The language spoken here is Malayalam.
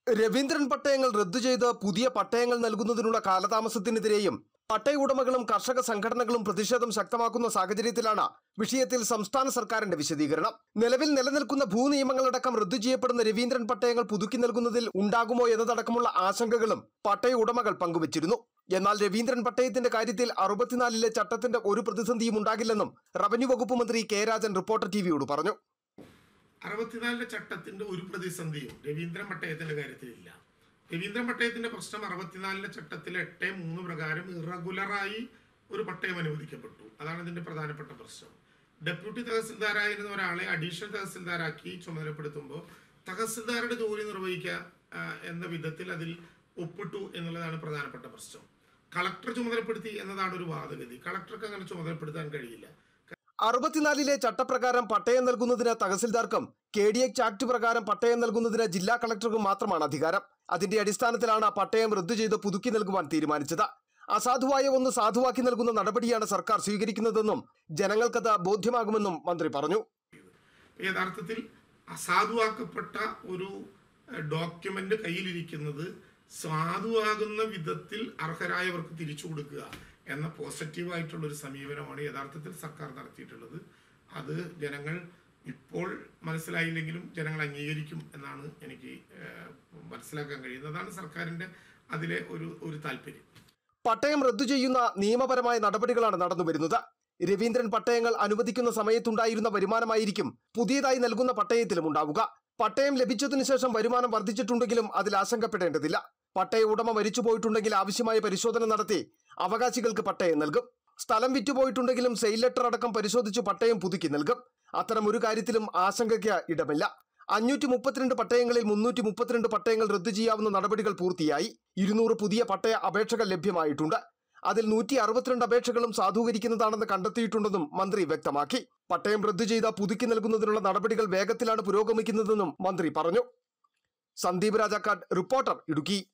രവീന്ദ്രൻ പട്ടയങ്ങൾ റദ്ദു ചെയ്ത് പുതിയ പട്ടയങ്ങൾ നൽകുന്നതിനുള്ള കാലതാമസത്തിനെതിരെയും പട്ടയ ഉടമകളും കർഷക സംഘടനകളും പ്രതിഷേധം ശക്തമാക്കുന്ന സാഹചര്യത്തിലാണ് വിഷയത്തിൽ സംസ്ഥാന സർക്കാരിന്റെ വിശദീകരണം. നിലവിൽ നിലനിൽക്കുന്ന ഭൂനിയമങ്ങളടക്കം റദ്ദു ചെയ്യപ്പെടുന്ന രവീന്ദ്രൻ പട്ടയങ്ങൾ പുതുക്കി നൽകുന്നതിൽ ഉണ്ടാകുമോ എന്നതടക്കമുള്ള ആശങ്കകളും പട്ടയ ഉടമകൾ പങ്കുവച്ചിരുന്നു. എന്നാൽ രവീന്ദ്രൻ പട്ടയത്തിന്റെ കാര്യത്തിൽ 64-ലെ ചട്ടത്തിന്റെ ഒരു പ്രതിസന്ധിയും ഉണ്ടാകില്ലെന്നും റവന്യൂ വകുപ്പ് മന്ത്രി കെ രാജൻ റിപ്പോർട്ടർ ടിവിയോട് പറഞ്ഞു. 64-ലെ ചട്ടത്തിന്റെ ഒരു പ്രതിസന്ധിയും രവീന്ദ്രൻ പട്ടയത്തിന്റെ കാര്യത്തിലില്ല. രവീന്ദ്രൻ പട്ടയത്തിന്റെ പ്രശ്നം 64-ലെ ചട്ടത്തിലെ 8(3) പ്രകാരം ഇറഗുലറായി ഒരു പട്ടയം അനുവദിക്കപ്പെട്ടു. അതാണ് ഇതിന്റെ പ്രധാനപ്പെട്ട പ്രശ്നം. ഡെപ്യൂട്ടി തഹസിൽദാരായിരുന്ന ഒരാളെ അഡീഷണൽ തഹസിൽദാരാക്കി ചുമതലപ്പെടുത്തുമ്പോൾ തഹസിൽദാരുടെ ജോലി നിർവഹിക്കുക എന്ന വിധത്തിൽ അതിൽ ഒപ്പിട്ടു എന്നുള്ളതാണ് പ്രധാനപ്പെട്ട പ്രശ്നം. കളക്ടർ ചുമതലപ്പെടുത്തി എന്നതാണ് ഒരു വാദഗതി. കളക്ടർക്ക് അങ്ങനെ ചുമതലപ്പെടുത്താൻ കഴിയില്ല. 64-ലെ ചട്ടപ്രകാരം പട്ടയം നൽകുന്നതിന് തഹസിൽദാർക്കും KDX ആക്ട് പ്രകാരം പട്ടയം നൽകുന്നതിന് ജില്ലാ കളക്ടർക്കും മാത്രമാണ് അധികാരം. അതിന്റെ അടിസ്ഥാനത്തിലാണ് പട്ടയം റദ്ദു ചെയ്ത് പുതുക്കി നൽകുവാൻ തീരുമാനിച്ചത്. അസാധുവായ ഒന്ന് സാധുവാക്കി നൽകുന്ന നടപടിയാണ് സർക്കാർ സ്വീകരിക്കുന്നതെന്നും ജനങ്ങൾക്കത് ബോധ്യമാകുമെന്നും മന്ത്രി പറഞ്ഞു. യഥാർത്ഥത്തിൽ അസാധുവാക്കപ്പെട്ട ഒരു ഡോക്യുമെന്റ് കയ്യിലിരിക്കുന്നത് സാധുവാകുന്ന വിധത്തിൽ അർഹരായവർക്ക് തിരിച്ചു കൊടുക്കുക എന്ന പോസിറ്റീവായിട്ടുള്ള ഒരു സമീപനമാണ് യഥാർത്ഥത്തിൽ സർക്കാർ നടത്തിയിട്ടുള്ളത്. അത് ജനങ്ങൾ ഇപ്പോൾ മനസ്സിലായില്ലെങ്കിലും ജനങ്ങൾ അംഗീകരിക്കും എന്നാണ് എനിക്ക് മനസ്സിലാക്കാൻ കഴിയുന്നത്. അതാണ് സർക്കാരിന്റെ അതിലെ ഒരു താല്പര്യം. പട്ടയം റദ്ദു ചെയ്യുന്ന നിയമപരമായ നടപടികളാണ് നടന്നുവരുന്നത്. രവീന്ദ്രൻ പട്ടയങ്ങൾ അനുവദിക്കുന്ന സമയത്തുണ്ടായിരുന്ന വരുമാനമായിരിക്കും പുതിയതായി നൽകുന്ന പട്ടയത്തിലും ഉണ്ടാവുക. പട്ടയം ലഭിച്ചതിനു ശേഷം വരുമാനം വർദ്ധിച്ചിട്ടുണ്ടെങ്കിലും അതിൽ ആശങ്കപ്പെടേണ്ടതില്ല. പട്ടയ ഉടമ മരിച്ചുപോയിട്ടുണ്ടെങ്കിൽ ആവശ്യമായ പരിശോധന നടത്തി അവകാശികൾക്ക് പട്ടയം നൽകും. സ്ഥലം വിറ്റുപോയിട്ടുണ്ടെങ്കിലും സെയിൽ ലെറ്റർ അടക്കം പരിശോധിച്ച് പട്ടയം പുതുക്കി നൽകും. അത്തരം ഒരു കാര്യത്തിലും ആശങ്കയ്ക്ക് ഇടമില്ല. 532 പട്ടയങ്ങളിൽ 332 പട്ടയങ്ങൾ റദ്ദു ചെയ്യാവുന്ന നടപടികൾ പൂർത്തിയായി. 200 പുതിയ പട്ടയ അപേക്ഷകൾ ലഭ്യമായിട്ടുണ്ട്. അതിൽ 162 അപേക്ഷകളും സാധൂകരിക്കുന്നതാണെന്ന് കണ്ടെത്തിയിട്ടുണ്ടെന്നും മന്ത്രി വ്യക്തമാക്കി. പട്ടയം റദ്ദു ചെയ്ത പുതുക്കി നൽകുന്നതിനുള്ള നടപടികൾ വേഗത്തിലാണ് പുരോഗമിക്കുന്നതെന്നും മന്ത്രി പറഞ്ഞു. സന്ദീപ് രാജാക്കാട്, റിപ്പോർട്ടർ, ഇടുക്കി.